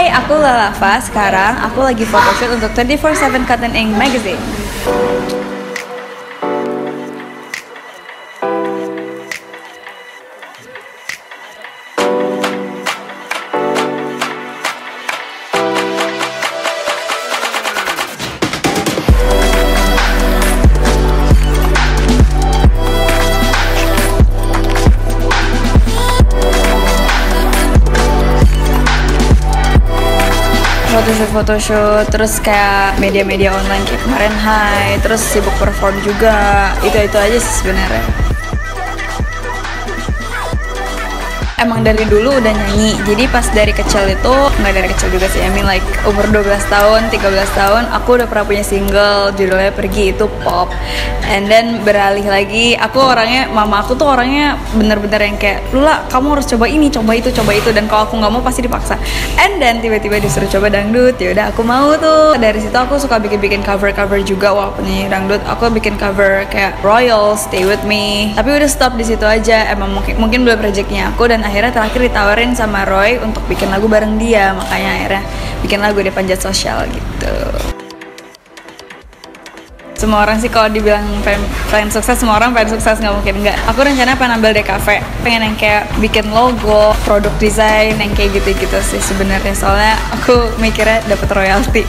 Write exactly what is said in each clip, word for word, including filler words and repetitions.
Hai, aku Lalafa. Sekarang aku lagi photoshoot untuk twenty-four seven Cotton Ink Magazine. Photoshoot-photoshoot, terus kayak media-media online kayak kemarin Hai, terus sibuk perform juga, itu-itu aja sih sebenarnya. Emang dari dulu udah nyanyi, jadi pas dari kecil itu, nggak dari kecil juga sih, I mean like umur dua belas tahun, tiga belas tahun, aku udah pernah punya single, judulnya Pergi, itu pop. And then beralih lagi, aku orangnya, mama aku tuh orangnya bener-bener yang kayak, Lula kamu harus coba ini, coba itu, coba itu, dan kalau aku nggak mau pasti dipaksa. And then tiba-tiba disuruh coba dangdut, ya udah aku mau tuh. Dari situ aku suka bikin-bikin cover-cover juga walaupun nyanyi dangdut. Aku bikin cover kayak Royal, Stay With Me. Tapi udah stop di situ aja, emang mungkin mungkin belum rezekinya aku, dan akhirnya terakhir ditawarin sama Roy untuk bikin lagu bareng dia, makanya akhirnya bikin lagu di Panjat Sosial gitu. Semua orang sih kalau dibilang pengen, pengen sukses, semua orang pengen sukses, nggak mungkin nggak. Aku rencananya pengen ambil D K V, pengen yang kayak bikin logo, produk desain, yang kayak gitu-gitu sih sebenarnya. Soalnya aku mikirnya dapat royalti.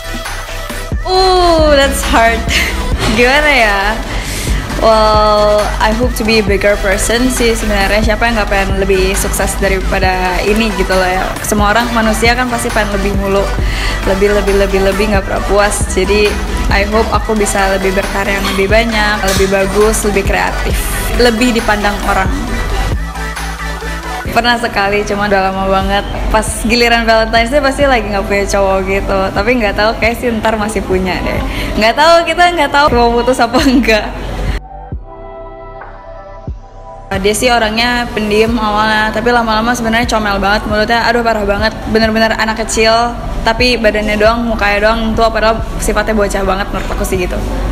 Uh, that's hard. Gimana ya? Well, I hope to be a bigger person sih sebenarnya. Siapa yang nggak pengen lebih sukses daripada ini gitu loh ya. Semua orang manusia kan pasti pengen lebih mulu, lebih lebih lebih lebih nggak pernah puas. Jadi I hope aku bisa lebih berkarya yang lebih banyak, lebih bagus, lebih kreatif, lebih dipandang orang. Pernah sekali, cuma udah lama banget. Pas giliran Valentine's Day pasti lagi nggak punya cowok gitu. Tapi nggak tahu, kayak sih ntar masih punya deh. Nggak tahu, kita nggak tahu mau putus apa enggak. Dia sih orangnya pendiam awalnya, tapi lama-lama sebenarnya comel banget, mulutnya aduh parah banget, bener-bener anak kecil, tapi badannya doang, mukanya doang tua, padahal sifatnya bocah banget menurut aku sih gitu.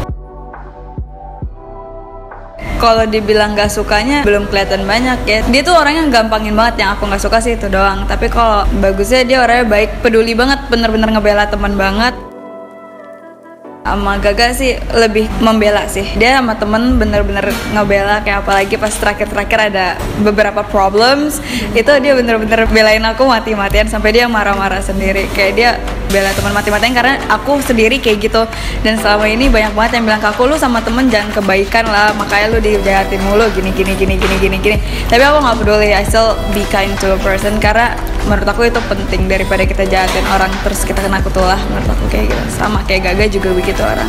Kalau dibilang gak sukanya belum kelihatan banyak ya. Dia tuh orangnya gampangin banget, yang aku gak suka sih itu doang. Tapi kalau bagusnya dia orangnya baik, peduli banget, bener-bener ngebela teman banget. Sama Gaga sih lebih membela sih. Dia sama temen bener-bener ngebela, kayak apalagi pas terakhir-terakhir ada beberapa problems, itu dia bener-bener belain aku mati-matian sampai dia marah-marah sendiri. Kayak dia bela teman mati-matian karena aku sendiri kayak gitu. Dan selama ini banyak banget yang bilang ke aku, lu sama temen jangan kebaikan lah, makanya lu dijahatin mulu gini gini gini gini gini gini. Tapi aku nggak peduli, I still be kind to a person karena menurut aku itu penting daripada kita jahatin orang terus kita kena kutulah. Menurut aku kayak gitu. Sama kayak Gaga juga begitu orang.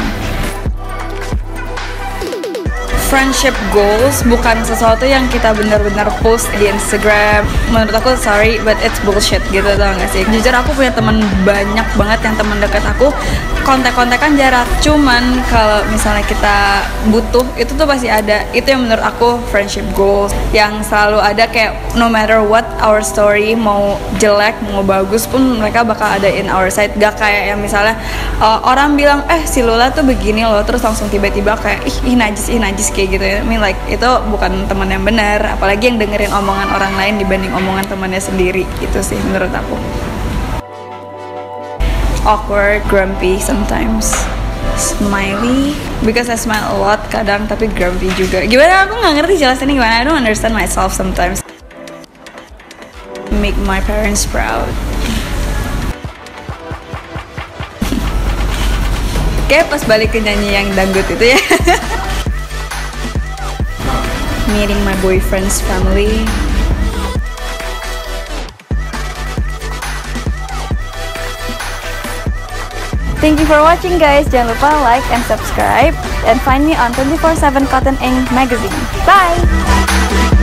Friendship goals bukan sesuatu yang kita benar-benar post di Instagram. Menurut aku sorry but it's bullshit gitu, tau gak sih? Jujur aku punya teman banyak banget yang teman dekat aku kontak-kontakan jarak. Cuman kalau misalnya kita butuh itu tuh pasti ada. Itu yang menurut aku friendship goals yang selalu ada, kayak no matter what our story, mau jelek mau bagus pun mereka bakal ada in our side. Gak kayak yang misalnya uh, orang bilang eh si Lula tuh begini loh, terus langsung tiba-tiba kayak ih, ih najis ih najis kayak gitu ya. I mean like itu bukan teman yang benar, apalagi yang dengerin omongan orang lain dibanding omongan temannya sendiri. Itu sih menurut aku. Awkward, grumpy sometimes, smiley because I smile a lot kadang, tapi grumpy juga. Gimana, aku nggak ngerti jelasinnya gimana. I don't understand myself sometimes. Make my parents proud. Kayak pas balik ke nyanyi yang dangdut itu ya. Meeting my boyfriend's family. Thank you for watching guys. Jangan lupa like and subscribe and find me on twenty-four seven Cotton Ink Magazine. Bye!